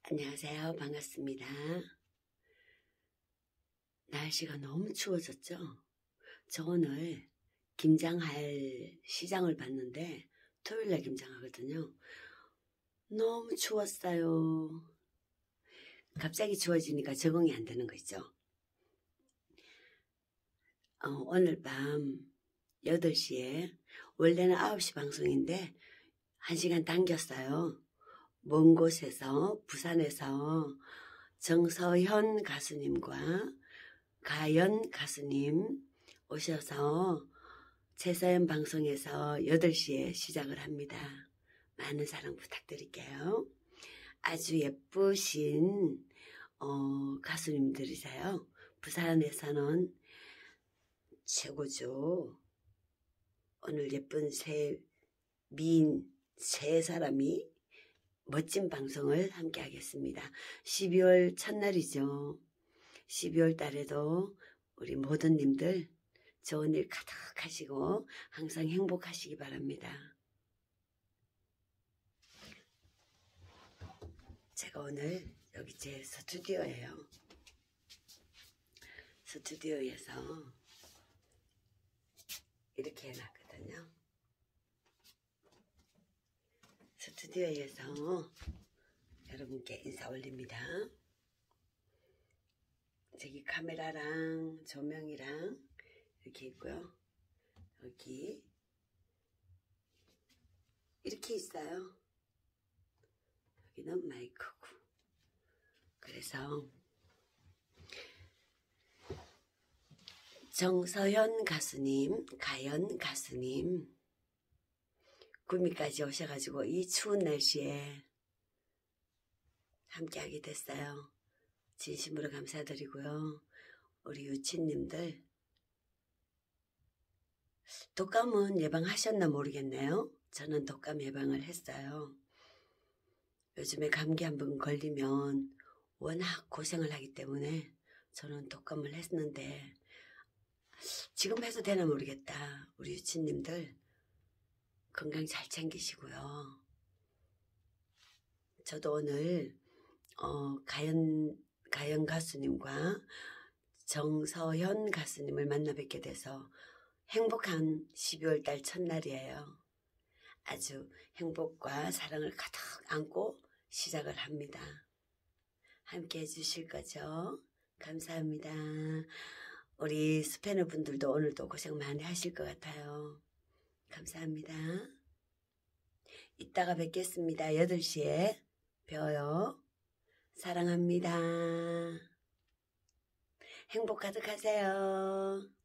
안녕하세요. 반갑습니다. 날씨가 너무 추워졌죠? 저 오늘 김장할 시장을 봤는데 토요일날 김장하거든요. 너무 추웠어요. 갑자기 추워지니까 적응이 안 되는 거 있죠? 오늘 밤 8시에 원래는 9시 방송인데 1시간 당겼어요. 먼 곳에서 부산에서 정서현 가수님과 가연 가수님 오셔서 최서연 방송에서 8시에 시작을 합니다. 많은 사랑 부탁드릴게요. 아주 예쁘신 가수님들이세요. 부산에서는 최고죠. 오늘 예쁜 미인 세 사람이 멋진 방송을 함께 하겠습니다. 12월 첫날이죠. 12월 달에도 우리 모든 님들 좋은 일 가득하시고 항상 행복하시기 바랍니다. 제가 오늘 여기 제 스튜디오예요. 스튜디오에서 이렇게 해놨거든요. 스튜디오에서 여러분께 인사 올립니다. 저기 카메라랑 조명이랑 이렇게 있고요. 여기 이렇게 있어요. 여기는 마이크고. 그래서 정서현 가수님, 가연 가수님 구미까지 오셔가지고 이 추운 날씨에 함께하게 됐어요. 진심으로 감사드리고요. 우리 유치님들 독감은 예방하셨나 모르겠네요. 저는 독감 예방을 했어요. 요즘에 감기 한번 걸리면 워낙 고생을 하기 때문에 저는 독감을 했는데 지금 해도 되나 모르겠다. 우리 유치님들 건강 잘 챙기시고요. 저도 오늘 가연 가수님과 정서현 가수님을 만나 뵙게 돼서 행복한 12월 달 첫날이에요. 아주 행복과 사랑을 가득 안고 시작을 합니다. 함께 해주실 거죠? 감사합니다. 우리 스패너 분들도 오늘도 고생 많이 하실 것 같아요. 감사합니다. 이따가 뵙겠습니다. 8시에 뵈어요. 사랑합니다. 행복 가득하세요.